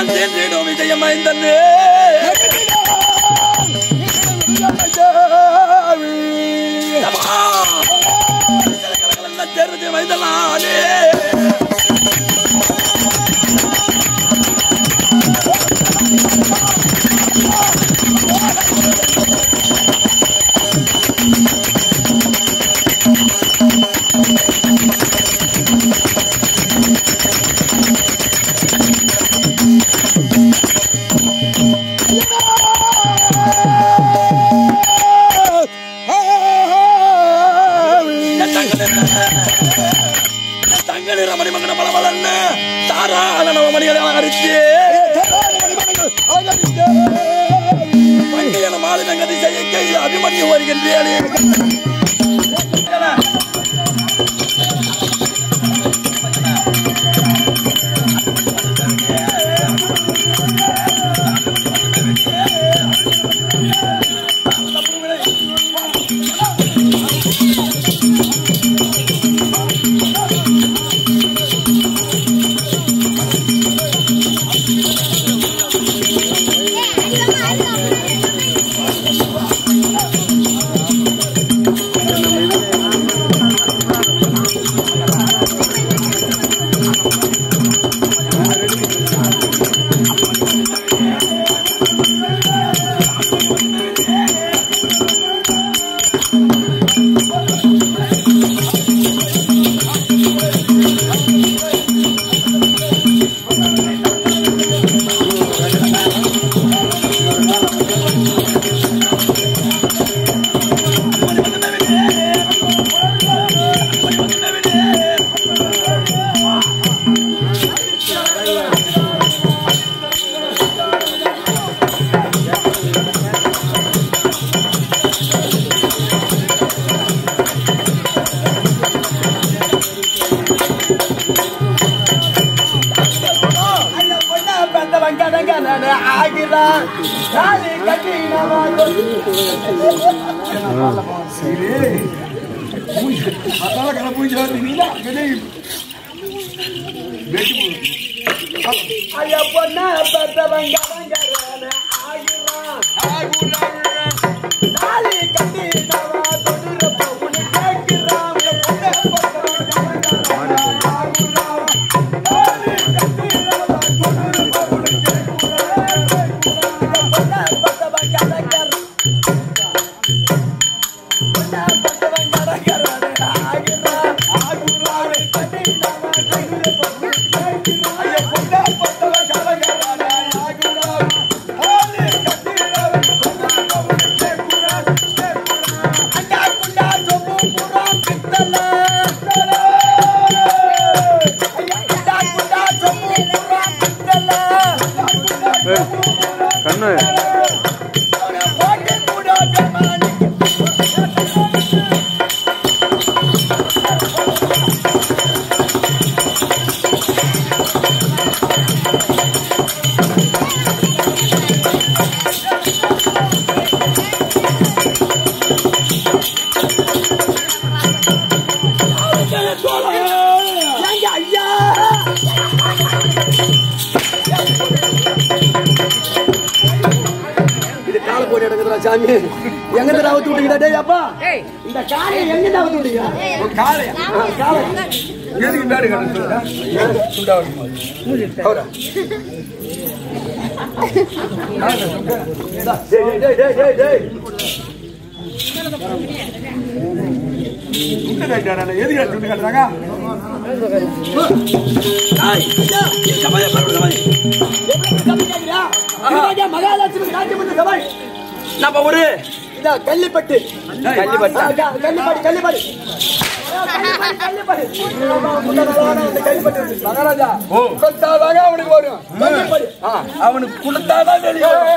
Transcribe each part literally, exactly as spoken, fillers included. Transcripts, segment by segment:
தேடிடும் விஜயமைந்தனே தெரிஞ்சு வைத்தலானே தங்கனி ரமணி மகன பலபலன்னு தாராள நவமணிகளை அலங்கரித்து பங்கையான மாலினங்கதி செய்ய கையில் அபிமன்யு வருகின்றேன். எங்க அவுத்து விட்டீங்க அப்பா? இந்த காலையை எங்க அவுத்து விட்டீங்க? காலையா? காலை எதுக்கு பேடு கட்டுறீங்க? சுண்டா அவரா டேய் டேய் டேய் டேய் டேய் சுண்டா கட்டறானே எதுக்கு சுண்டா கட்டறாங்க? டேய் ஐயா கபாய பரவல மாதிரி எப்படி கம்மியாங்கடா? ராஜா மகாலட்சுமி ராஜமந்திர சபை நம்ம ஊரு இத கள்ளிப்பட்டு கள்ளிப்பட்டு கள்ளிப்பட்டு கள்ளிப்பட்டு மகாராஜா கொடுத்தாதாங்க அவனுக்கு வரும். அவனுக்கு கொடுத்தாதான் தெரியும்.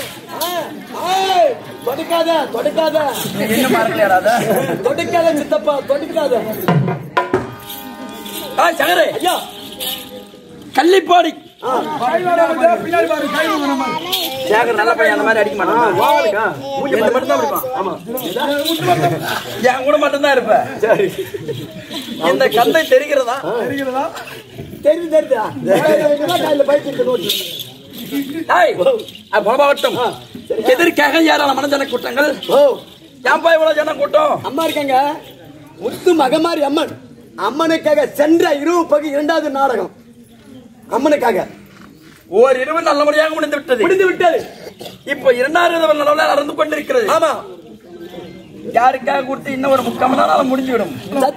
தொடுக்காத தொடுக்காத என்ன மறக்கலையாடா? தொடுக்காத சித்தப்பா தொடுக்காத. சங்கரே ஐயா கள்ளிப்பாடி பின்னாடி பாரு கை சேகர் நல்ல பையன் அந்த மாதிரி அடிக்க மாட்டான். மட்டும் தான் இருப்பான். ஆமா என் கூட மட்டும் தான் இருப்ப. சரி இந்த கந்தை தெரிகிறதா? தெரிகிறதா? தெரிஞ்சு தெரிஞ்சா கையில பைக் நோட்டு போலமாகட்டும். எதற்காக யாரால மனஜன கூட்டங்கள்? ஏன்பா இவ்வளவு ஜன கூட்டம்? அம்மா இருக்காங்க, முத்து மகமாரி அம்மன். அம்மனுக்காக சென்ற இரவு பகு இரண்டாவது நாடகம். அம்மனுக்காக ஓர் இரவு நல்ல முறையாக முடிந்து விட்டது. முடிந்து விட்டது. இப்ப இரண்டாவது நல்ல நடந்து கொண்டிருக்கிறது. ஆமா. யாருக்காக கொடுத்து இன்னும் ஒரு முக்கால் மணி நேரம் முடிஞ்சுவிடும்.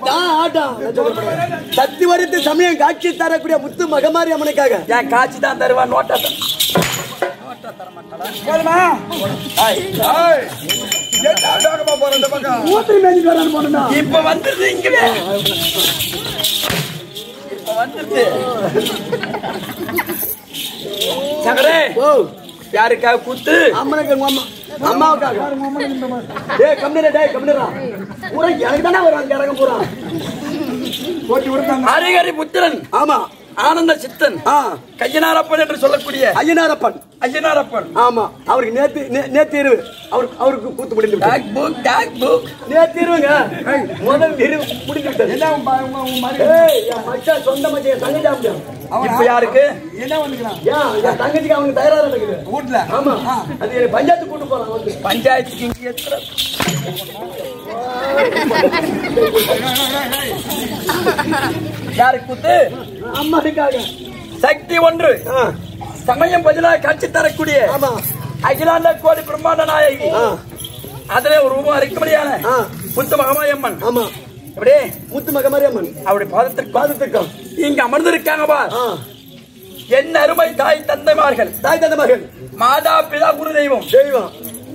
சத்தி வருத்து சமயம் காட்சி தரக்கூடிய முத்து மகமாரி அம்மனுக்காக. ஏன் காட்சி தான் தருவா? நோட்டா தர மாட்டாளா? இப்ப வந்துருது. இங்கவே இப்ப வந்துருது. சகரே யாருக்காக கூத்து? அம்மனுக்கு அம்மாவுக்காக. டேய் கம்னரே, டேய் கம்னரா. பூரா எனக்கு தான வர அங்க இறங்க போறான். போட்டி விடுறாங்க. ஹரிஹரி புத்திரன். ஆமா. ஆனந்த சித்தன். கையனாரப்பன் என்று சொல்லக்கூடிய ஐயனாரப்பன். ஐயனாரப்பன். ஆமா. அவருக்கு நேத்து நேத்து இரவு அவருக்கு அவருக்கு கூத்து முடிந்து விட்டது. டாக் புக் டாக் புக். நேத்து இரவுங்க முதல் இரவு முடிந்து விட்டது. என்ன ஏய் என் மச்சான் சொந்த மச்சான் தங்கச்சி. இப்ப யாருக்கு என்ன வந்துக்கிறான்? ஏன் என் தங்கச்சிக்கு அவங்க தயாரா இருக்குது வீட்ல. ஆமா. அது பஞ்சாயத்து கூட்டு போறாங்க. வந்து பஞ்சாயத்துக்கு இங்க எத்தனை யாருக்கு கூத்து? அம்மாவுக்காக. சக்தி ஒன்று சமயம் பதிலாக காட்சி தரக்கூடிய அகிலாண்ட கோடி பிரம்மாண்ட நாயகி. அதுல ஒரு ரூபம் அரைக்கும்படியான முத்து மகமாரியம்மன். ஆமா. அப்படியே முத்து மகமாரியம்மன் அவருடைய பாதத்திற்கு பாதத்திற்கும் இங்க அமர்ந்திருக்காங்க பா. என்ன அருமை தாய் தந்தைமார்கள். தாய் தந்தைமார்கள், மாதா பிதா குரு தெய்வம். தெய்வம்.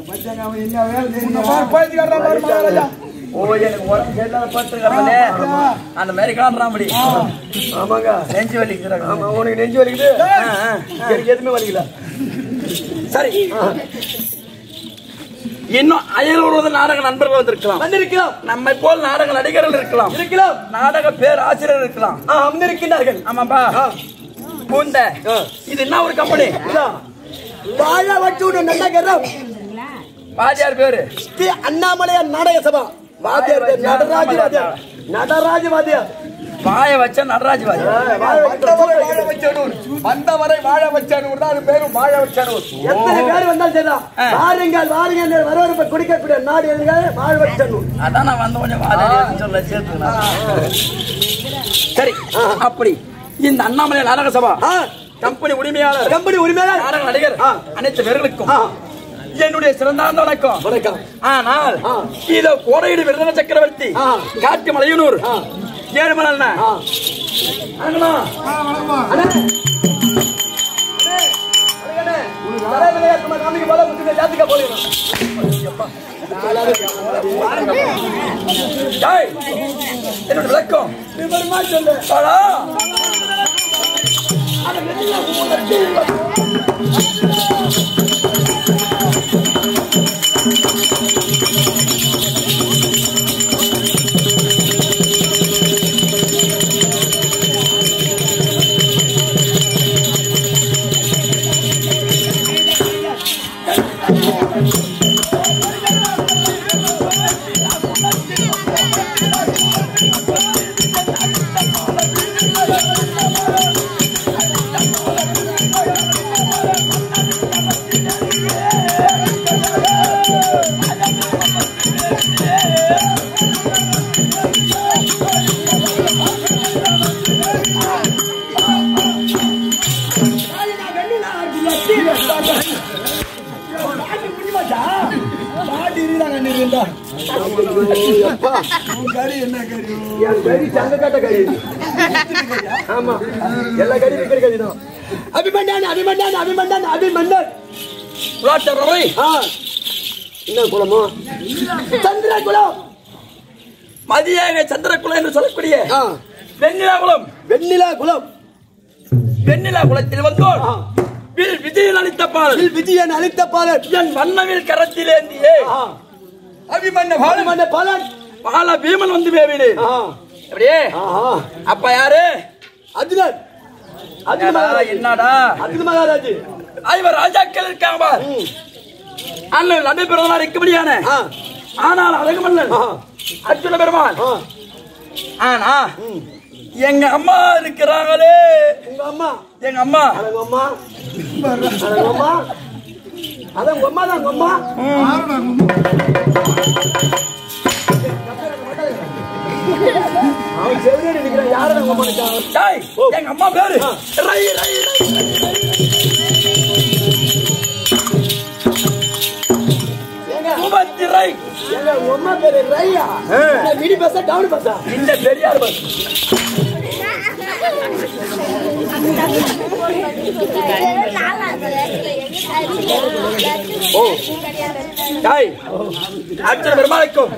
ஓ எனக்கு உடம்பு கேட்டால பட்டுருக்காங்களே அந்த மாதிரி காட்டுறான். ஆமாங்க. நெஞ்சு வலிக்குது. ஆமா, உனக்கு நெஞ்சு வலிக்குது. எனக்கு எதுவுமே வலிக்கல. சரி, இன்னும் அயலூர் நாடக நண்பர்கள் வந்திருக்கலாம். வந்திருக்கலாம். நம்மை போல் நாடக நடிகர்கள் இருக்கலாம். இருக்கலாம். நாடக பேர் ஆசிரியர் இருக்கலாம். வந்திருக்கிறார்கள். ஆமாப்பா. பூந்த இது என்ன ஒரு கம்பெனி? வாழ வச்சு நல்ல வாத்தியார் பேரு அண்ணாமலையார் நாடக சபா. வாத்தியார் நடராஜ வாத்தியார். நடராஜ வாத்தியார். வாய வச்ச நடராஜ வாத்தியார். வந்தவரை வாழ வச்சனூர் தான் பேரும். வாழ வச்சனூர் எத்தனை பேர் வந்தாலும் சரிதான். வாருங்கள் வாருங்கள் வரவேற்பை குடிக்கக்கூடிய நாடு எதுங்க? வாழ வச்சனூர். அதான் நான் வந்த கொஞ்சம் வாதியார் சொல்ல சேர்த்து. சரி, அப்படி இந்த அண்ணாமலை நாடக சபா கம்பெனி உரிமையாளர், கம்பெனி உரிமையாளர், நாடக நடிகர் அனைத்து பேர்களுக்கும் என்னுடைய சிறந்தாந்த வணக்கம். வணக்கம். ஆனால் இதோ கோடையீடு விருதுன சக்கரவர்த்தி காட்டு மலையனூர் ஏழுமலை என்னுடைய விளக்கம் விவரமா சொல்லு. அபிமன்னன் அபிமன்னன் அபிமன்னன் அபிமன்னன் என்ன குலமோ? சந்திர குலம். மதியாக சந்திர குலம் என்று சொல்லக்கூடிய வெண்ணிலா குலம். வெண்ணிலா குலம். வெண்ணிலா குலத்தில் வந்தோம். விஜயன் அளித்த பாடல். விஜயன் அளித்த பாடல். என் வண்ணவில் கரத்திலேந்தியே அபிமன்ன பாலமன்ன பாலன் பால பீமன் வந்து பேவினே. அப்படியே அப்ப யாரு? அர்ஜுனன். என்னடா அர்ஜுன மகாராஜ். ஐவர் ராஜாக்கள் இருக்காங்க பார். அண்ணன் நபி பெருமாள் இருக்கும்படியான ஆனால் அழகு மன்னன் அர்ஜுன பெருமாள். ஆனா எங்க அம்மா இருக்கிறாங்களே. உங்க அம்மா? எங்க அம்மா அம்மா அம்மா அதான் உங்க அம்மா தான் உங்க அம்மா அவன் செவிலியர் நினைக்கிறான் யாரும் உங்க அம்மா எங்க அம்மா பேரு ரை ரை ரை எங்க உங்க அம்மா பேரு ரையா மினி பஸ்ஸா டவுன் பஸ்ஸா இந்த பெரியார் பஸ் ஓ தாய் அச்சர பெருமாளைக்கும்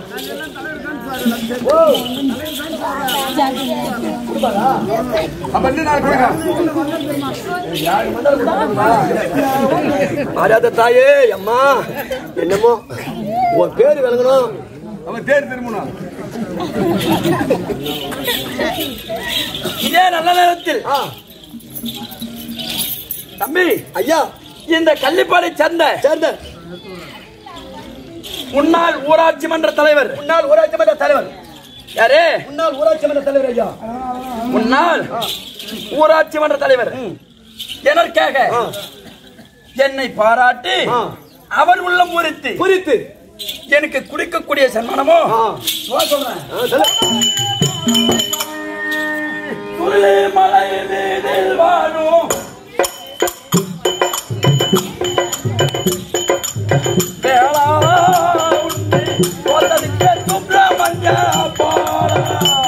ஆராத தாயே அம்மா என்னமோ உன் பேரு விளங்கணும் அவன் பேர் திரும்பணும் இதே நல்ல நேரத்தில் தம்பி ஐயா இந்த கள்ளிப்பாடை சேர்ந்த சேர்ந்த முன்னாள் ஊராட்சி மன்ற தலைவர் முன்னாள் ஊராட்சி மன்ற தலைவர் யாரே முன்னாள் ஊராட்சி மன்ற தலைவர் ஐயா முன்னாள் ஊராட்சி மன்ற தலைவர் எனக்காக என்னை பாராட்டி அவர் உள்ளம் முறித்து குறித்து எனக்கு குடிக்கக்கூடிய சன்மானமோ சொல்றேன் மலை மீதில் வாழும் சுப்பிரமணிய பாரா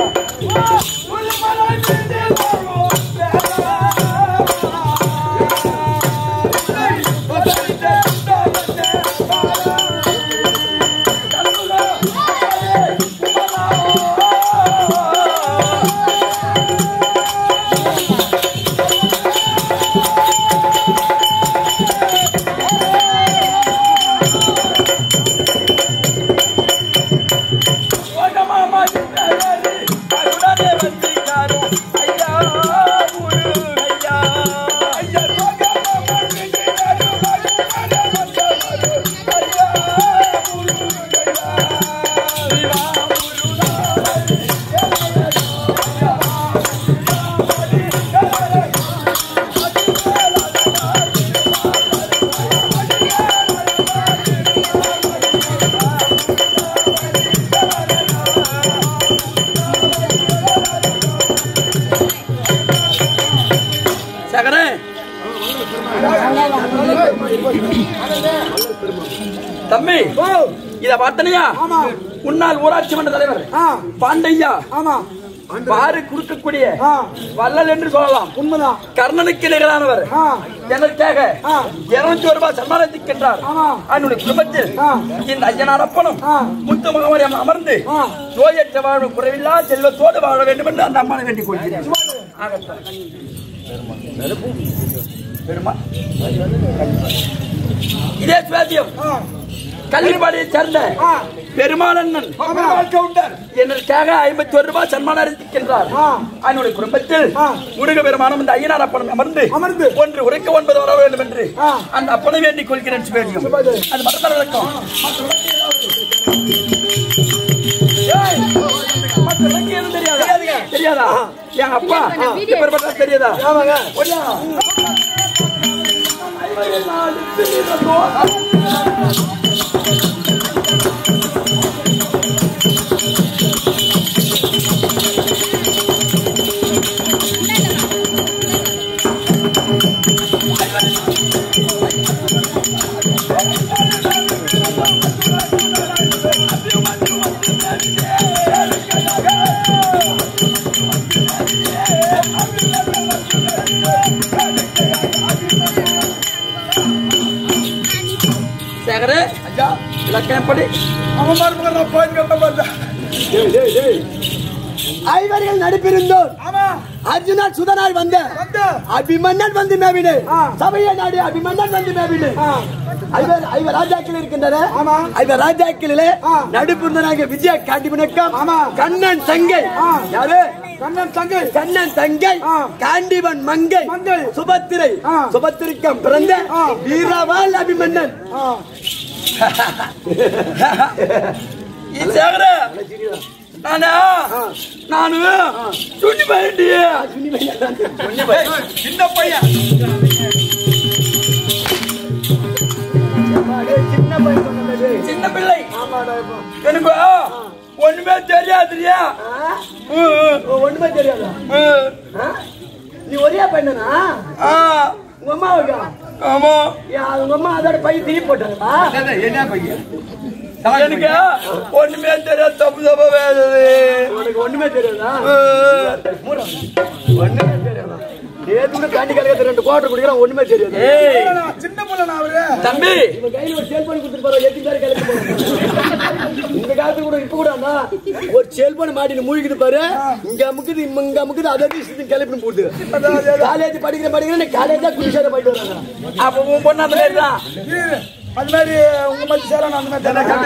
தம்பி இத பார்த்தனையா முன்னாள் ஊராட்சி மன்ற தலைவர் பாண்டையா பாரு குறுக்கக்கூடிய வள்ளல் என்று சொல்லலாம். உண்மைதான். கர்ணனுக்கு நிகரானவர் எனக்காக இருநூத்தி ஒரு ரூபாய் சன்மானிக்கின்றார். அவனுடைய குடும்பத்தில் இந்த ஐயனார் அப்பனும் முத்து முகமது அமர்ந்து நோயற்ற வாழ்வு குறைவில்லா செல்வத்தோடு வாழ வேண்டும் என்று அந்த அம்மாவை வேண்டிக் கொள்கிறேன். இதே சுவாத்தியம் கள்ளிப்பாடியை சேர்ந்த பெருமாளண்ணன் எனக்காக ஐம்பத்தி ஒரு ரூபாய் சன்மானம் அறிவிக்கின்றார். அவனுடைய குடும்பத்தில் முருக பெருமானம் இந்த ஐயனார் அப்பனும் அமர்ந்து அமர்ந்து ஒன்று உரைக்க ஒன்பது வர வேண்டும் என்று அந்த அப்பனை வேண்டிக் கொள்கிறேன். சுவேதியம் அது மறந்தால் நடக்கும். தெரியாதா என் அப்பா தெரியாதா? ஐவர்கள் நடிப்பிருந்தோம். அர்ஜுனா சுதனாய் வந்த அபிமன்னன் வந்து மேவிடு சபையை நாடு அபிமன்னன் வந்து மேவிடு ஐவர் ஐவர் ராஜாக்கள் இருக்கின்றன. ஐவர் ராஜாக்களிலே நடிப்பிருந்தனாக விஜய காண்டிபனக்கம் கண்ணன் தங்கை யாரு? கண்ணன் தங்கை கண்ணன் தங்கை காண்டிபன் மங்கை மங்கை சுபத்திரை சுபத்திரிக்கம் பிறந்த வீரவாள் அபிமன்னன். நானா நானு சுண்ணி பையன் சின்ன பையன் சின்ன பிள்ளை எனக்கு ஒண்ணுமே தெரியாதுரியா ஒண்ணுமே தெரியாதா நீ ஒரே பையனா உங்க அம்மா ஆமா உங்க அம்மா அதோட பையன் திருப்பி போட்டாங்களா என்ன பையன் எனக்கு ஒண்ணுமே தெரியாது தப்பு தப்பா வேதது உனக்கு ஒண்ணுமே தெரியாதா ஒண்ணுமே தெரியாதா ஏதோ காண்டி கலக்க ரெண்டு குவார்டர் குடிக்கிறான் ஒண்ணுமே தெரியாது சின்ன பிள்ளை அவரு தம்பி இவன் கையில ஒரு செல்போன் கொடுத்துட்டு போற எத்தி பேர் கிளம்பி போறாங்க இந்த காலத்துல கூட இப்ப கூட ஒரு செல்போன் மாட்டின்னு மூழ்கிட்டு பாரு இங்க அமுக்குது இங்க அமுக்குது அதை கிளப்பின்னு போடுது காலேஜ் படிக்கிற படிக்கிறேன் காலேஜா குடிசார போயிட்டு வராங்க அப்ப உன் பொண்ணு அந்த மாதிரி தான் அது மாதிரி உங்க மாதிரி சேரணும் அந்த மாதிரி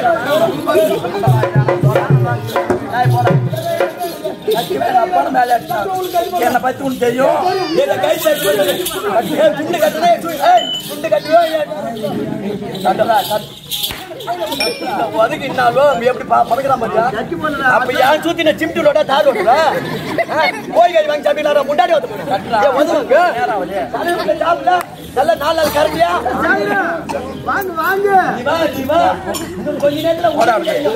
என்ன பத்தி உனக்கு தெரியும் எப்படி பறக்கிறான் அப்ப யாரும் சுத்தி சிம்டோட தார் ஓட்டுற கோயில் வாங்கி சாப்பிடலாம் முன்னாடி வந்து சாப்பிடல நல்ல நாலு நாள் கரண்டியா வாங்க வாங்க கொஞ்ச நேரத்துல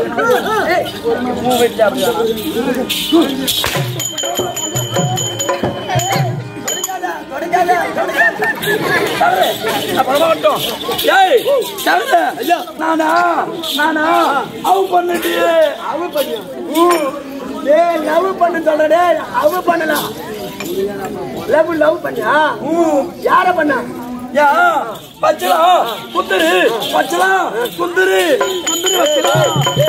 நானா நானா அவ பண்ணிட்டு அவ பண்ண லவ் பண்ணு சொல்றே அவ பண்ணலாம் லவ் லவ் பண்ணா யார பண்ணா யா பச்சலாம் குந்துரு பச்சலாம் குந்துரு குந்துரு வச்சலாம்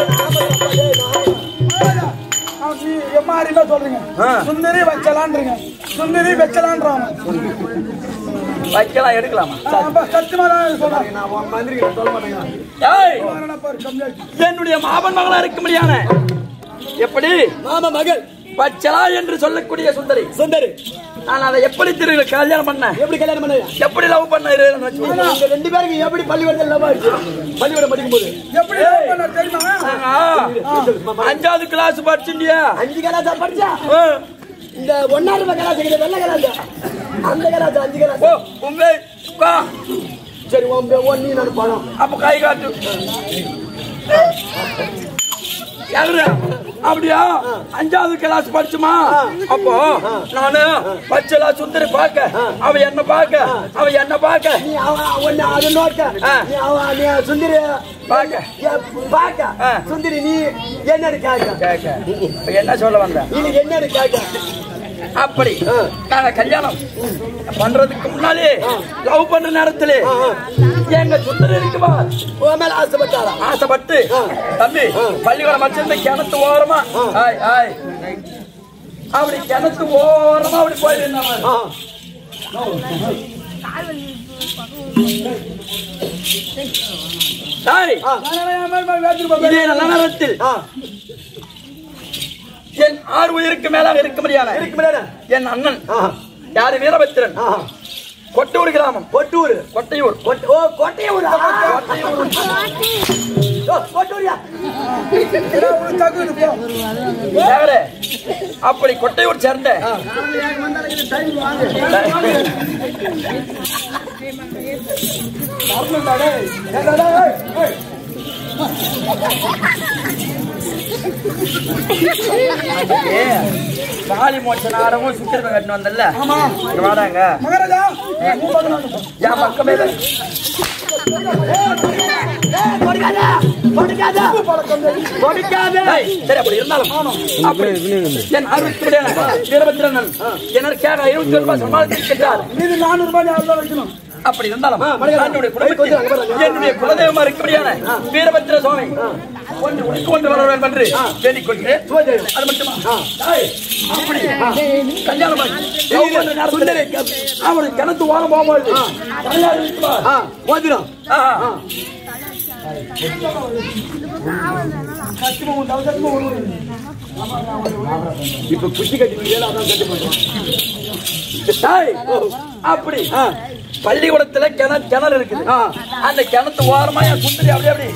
எம்மாரில சொல்றீங்க சுந்தரி வச்சலான்றீங்க சுந்தரி வச்சலான்றாங்க வைக்கலாம் எடுக்கலாமா சத்தியமா சொல்றேன் நான் மந்திரி சொல்ல மாட்டேங்க என்னுடைய மாமன் மகளா இருக்க முடியாத எப்படி மாமா மகள் பச்சலா என்று சொல்லக்கூடிய சுந்தரி சுந்தரி நான் அதை எப்படி திரு கல்யாணம் பண்ண எப்படி கல்யாணம் பண்ண எப்படி லவ் பண்ண ரெண்டு பேருக்கு எப்படி பள்ளிக்கூடத்தில் லவ் ஆயிடுச்சு பள்ளிக்கூடம் படிக்கும் போது எப்படி தெரியுமா அஞ்சாவது கிளாஸ் படிச்சுண்டியா அஞ்சு கிளாஸ் படிச்சா இந்த ஒன்னாவது கிளாஸ் வெள்ளை கிளாஸ் அந்த கிளாஸ் அஞ்சு கிளாஸ் உண்மை சரி ஒன்னு நான் பணம் அப்ப கை காட்டு அப்படியா அஞ்சாவது கிளாஸ் படிச்சுமா அப்போ நானு பச்சலா சுந்தரி பாக்க அவ என்ன பாக்க அவ என்ன பாக்க அது நோக்க சுந்தரி பாக்க பாக்க சுந்தரி நீ என்னன்னு கேக்க என்ன சொல்ல வந்த நீ என்னன்னு கேக்க அப்படி நாங்க கல்யாணம் பண்றதுக்கு முன்னாலே லவ் பண்ற நேரத்துல எங்க சுந்தரி இருக்குமா உன் மேல ஆசைப்பட்டாரா ஆசைப்பட்டு தம்பி பள்ளிக்கூடம் வச்சிருந்த கிணத்து ஓரமா ஆய் ஆய் அப்படி கிணத்து ஓரமா அப்படி போயிருந்தாங்க இதே நல்ல நேரத்தில் என் ஆறு உயிருக்கு மேலாக இருக்க முடியாது என் அண்ணன் யாரு வீரபத்திரன் கொட்டூர் கிராமம் கொட்டூர் கொட்டையூர் ஓ கொட்டையூர் அப்படி கொட்டையூர் சேர்ந்த காளி மோட்ச நாடகம் சுத்திரத்தை கட்டினு வந்தல்ல வாடாங்க மகாராஜா என் பக்கமே சரி அப்படி இருந்தாலும் என் அறுபத்தி வீரபத்திரன் என்னோட கேட்க இருபத்தி ரூபாய் சமாளித்திருக்கிறார் மீது நானூறு ரூபாய் வைக்கணும் அப்படி இருந்தாலும் என்னுடைய குலதெய்வமா இருக்கபடியான வீரபத்திர சுவாமி கொண்டு வர வேண்டும் என்று வேண்டிக் கொள்கிறேன். அது மட்டுமா அப்படி கல்யாணம் அவனுக்கு கிணத்து வாரம் போகும்போது இப்ப குச்சி கட்டி அப்படி பள்ளிக்கூடத்துல கிணறு கிணறு இருக்குது. அந்த கிணத்து ஓரமா என் சுந்தரி அப்படி அப்படி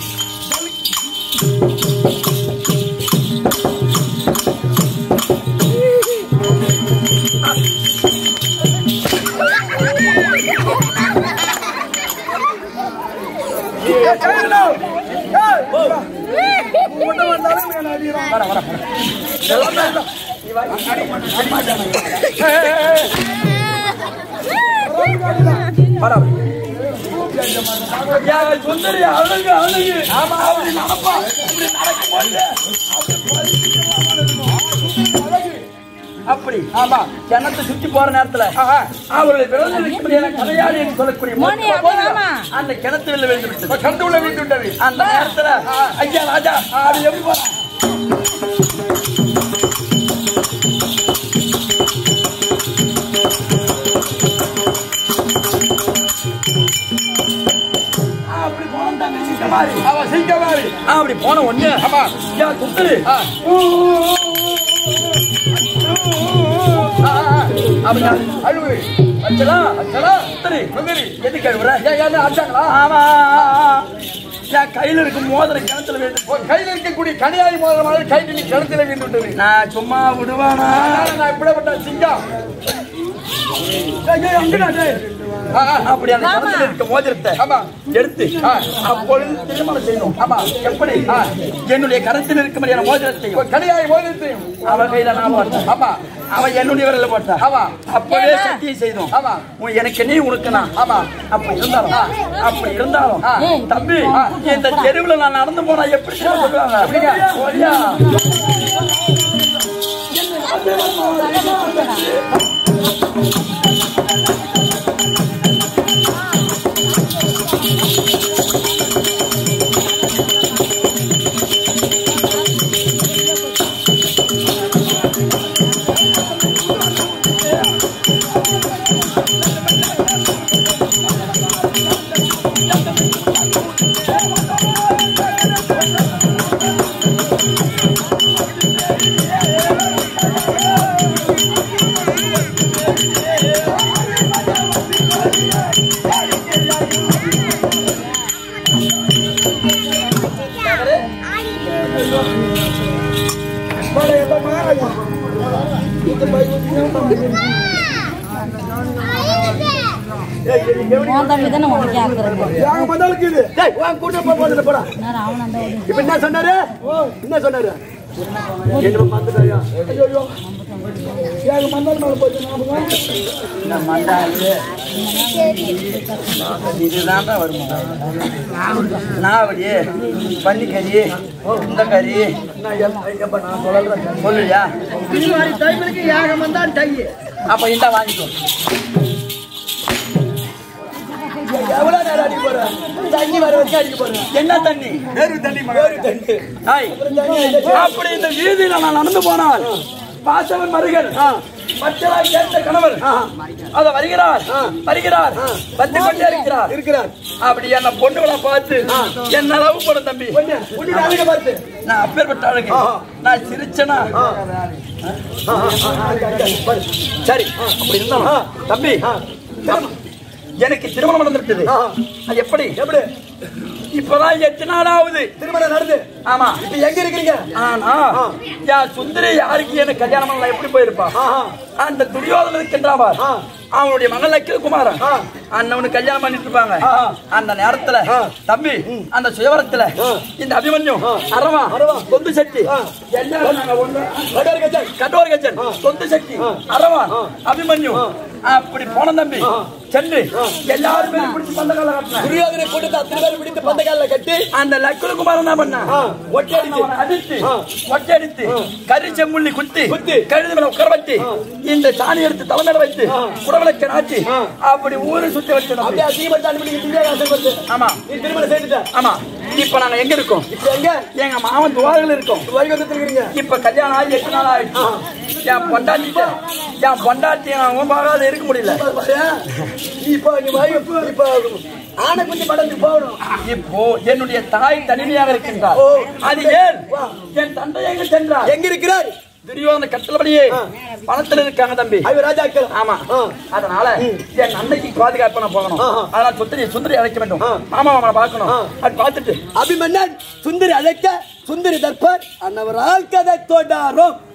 சுந்தரி அவனுக்கு அவனுக்கு ஆமா அப்படி நடப்பா அப்படி ஆமா கிணத்தை சுத்தி போற நேரத்துல அவருடைய விரல் கதையாளி என்று சொல்லக்கூடிய அந்த கிணத்து வெளில விழுந்து விட்டது. கிணத்து உள்ள விழுந்து விட்டது. அந்த நேரத்துல ஐயா ராஜா அது எப்படி போறான் அப்படி போன ஒண்ணு சுந்தரி கையில இருக்கும் மோதிர கிணத்துல வேண்டும் கையில இருக்கக்கூடிய கனியாதி மோதிர மாதிரி கைட்டு நீ கிணத்துல வேண்டும். நான் சும்மா விடுவானா நான் இப்படிப்பட்ட சிங்கம் அப்படி அந்த கிணத்துல இருக்க மோதிரத்தை எடுத்து அப்பொழுது திருமணம் செய்யணும். ஆமா எப்படி என்னுடைய கருத்தில் இருக்க மாதிரியான மோதிரத்தையும் கனியாய் மோதிரத்தையும் அவன் கையில நான் போட்டேன். ஆமா அவன் என்னுடைய விரல போட்டான். ஆமா அப்பவே சத்தியம் செய்தோம். ஆமா எனக்கு நீ உனக்கு நான். ஆமா அப்படி இருந்தாலும் அப்படி இருந்தாலும் தம்பி இந்த தெருவுல நான் நடந்து போனா எப்படி சொல்லுவாங்க என்ன சொன்னாரு என்ன சொன்னாரு இதுதான் வருமா நாவடி பன்னிக்கறி இந்த கறி சொல்லுயா அப்ப இந்த வாங்கிக்கோ. எவ்வளவு நேரம் அடிக்க போற தண்ணி வர வச்சு அடிக்க போறேன். என்ன தண்ணி வேறு தண்ணி வேறு தண்ணி அப்படி இந்த வீதியில நான் நடந்து போனால் பாசவன் மருகன் பச்சலாய் கேட்ட கணவர் அத வருகிறார் வருகிறார் வந்து கொண்டே இருக்கிறார் இருக்கிறார் அப்படி என்ன பொண்ணுகளை பார்த்து என்ன அளவு போட தம்பி பார்த்து நான் அப்பேற்பட்ட அழகு நான் சிரிச்சனா சரி அப்படி இருந்தாலும் தம்பி எனக்கு திருமணம் நடந்துவிட்டது. அது எப்படி எப்படி இப்பதான் எட்டு நாளாவது திருமணம் நடந்து. ஆமா இப்ப எங்க இருக்கிறீங்க? ஆனா யார் சுந்தரி யாருக்கு எனக்கு கல்யாணம் பண்ணலாம் எப்படி போயிருப்பா? அந்த துரியோதனன் இருக்கின்றாவார் அவனுடைய மகள் அக்கில் குமாரன் அண்ணவனுக்கு கல்யாணம் பண்ணிட்டு இருப்பாங்க. அந்த நேரத்துல தம்பி அந்த சுயவரத்துல இந்த அபிமன்யு அரவா தொந்து சக்தி கடோர் கஜன் தொந்து சக்தி அரவா அபிமன்யு அப்படி போன தம்பி சென்று எல்லாருமே பிடிச்சு பந்தகால கட்டின துரியோதனை கூட்டத்தை அத்தனை பேர் பிடித்து பந்தகால கட்டி அந்த லக்குல குமாரன் என்ன பண்ண ஒட்டடிச்சு அடித்து ஒட்டடித்து கறி செம்முள்ளி குத்தி குத்தி கழுது மேல உட்கார வச்சு இந்த சாணி எடுத்து தலைமையில வைத்து குடவிளக்க நாட்டி அப்படி ஊரை சுத்தி வச்சு ஆமா திருமணம் செய்துட்டேன். ஆமா இப்ப நாங்க எங்க இருக்கோம்? இப்ப எங்க எங்க மாமன் துவாரங்கள் இருக்கோம். இப்ப கல்யாணம் ஆகி எட்டு நாள் ஆயிடுச்சு. என் பொண்டாட்டி என் பொண்டாட்டி பார்க்காத இருக்க முடியல. இப்போ இப்ப ஆனை கொஞ்சம் படந்து போகணும். இப்போ என்னுடைய தாய் தனிமையாக இருக்கின்றார். அது ஏன் என் தந்தை எங்க சென்றார்? எங்க இருக்கிறார்? துரியோதன கட்டளபடியே பணத்துல இருக்காங்க தம்பி ராஜாக்கள். ஆமா அதனால என் அன்னைக்கு பாதுகாப்பு போகணும். அதனால சுந்தரி சுந்தரி அழைக்க வேண்டும். மாமா அவனை பார்க்கணும். அது பார்த்துட்டு அபிமன்னன் சுந்தரி அழைக்க சுந்தரி தற்பர் அன்னவரால் கதை தோண்டாரோம்.